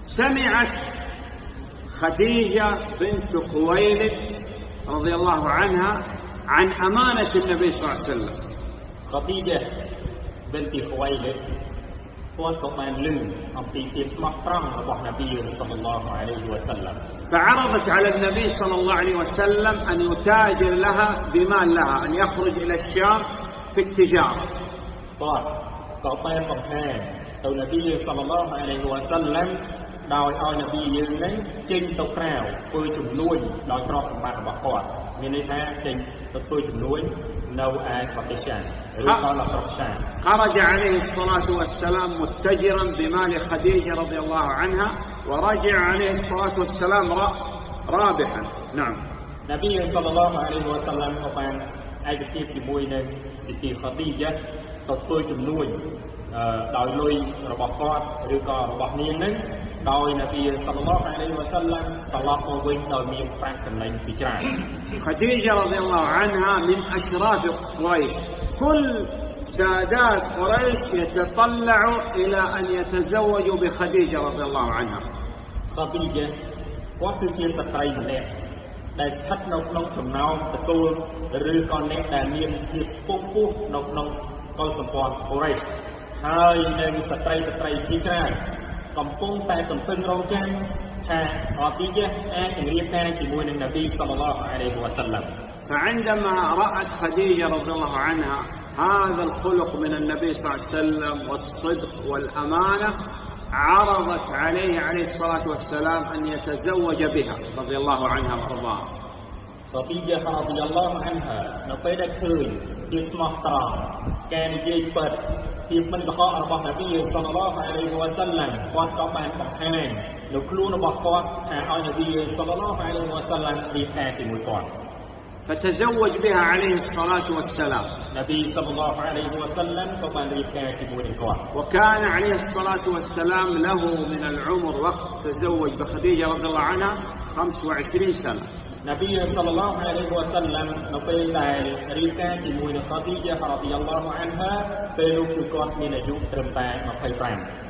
سمعت خديجة بنت خويلد رضي الله عنها عن أمانة النبي صلى الله عليه وسلم. خديجة بنت خويلد فعرضت على النبي صلى الله عليه وسلم أن يتاجر لها بمال لها، أن يخرج إلى الشام في التجارة. النبي صلى الله عليه وسلمដោយឲ្យនប៊ីយើងនឹងចេញទៅក្រៅធ្វើជំនួយដោយទ្រព្យសម្បត្តិរបស់គាត់មានន័យថាចេញទៅធ្វើជំនួយនៅឯប្រទេសចាមឬក៏នៅស្រុកចាម خرج عليه الصلاة والسلام متجرا بمال خديجة رضي الله عنها ورجع عليه الصلاة والسلام رابحا. نعم. នប៊ីصلى الله عليه وسلم ក៏បានឯកភាពជាមួយនឹងស៊ីទីខឌីយ៉ាទៅធ្វើជំនួយដោយលុយរបស់គាត់ឬក៏របស់នាងនឹងដោយនប៊ីصلى الله عليه وسلم ត្រឡប់មកវិញដោយមានប្រាក់ចំណេញពីច្រើន خديجة رضي الله عنها من أشراف قريش. كل سادات قريش يتطلع إلى أن يتزوجوا بخديجة رضي الله عنها. خديجة គាត់គឺជាស្ត្រីម្នាក់ដែលស្ថិតនៅក្នុងចំណោមតកូលឬក៏អ្នកដែលមានភាពខ្ពង់ខ្ពស់នៅក្នុងកុលសម្ព័ន្ធកូរ៉េសហើយនឹងស្ត្រីជាច្រើនកំពុងតែទន្ទឹងរង់ចាំថាខឌីយ៉ាអាចនឹងរៀបការជាមួយនឹងនប៊ីصلى الله عليه وسلم. فعندما رأت خديجة رضي الله عنها هذا الخلق من النبي صلى الله عليه وسلم والصدق والأمانة عرضت عليه الصلاة والسلام أن يتزوج بها رضي الله عنها وأرضاها. خديجة رضي الله عنها នៅពេលដែលឃើញភាពស្មោះត្រង់ការនិយាយពិតភាពមិនកុហករបស់នប៊ីصلى الله عليه وسلم គាត់ក៏បានបង្ហាញនៅខ្លួនរបស់គាត់ថាឲ្យនប៊ីصلى الله عليه وسلم រៀបការជាមួយគាត់ فتزوج بها عليه الصلاة والسلام. نبي صلى الله عليه وسلم كمانរៀបការជាមួយនឹងគាត់ وكان عليه الصلاة والسلام له من العمر وقت تزوج بخديجة رضي الله عنها 25 سنة. نبي صلى الله عليه وسلم នៅពេលដែលរៀបការជាមួយនឹង خديجة رضي الله عنها ពេលនោះគឺគាត់មានអាយុត្រឹមតែ25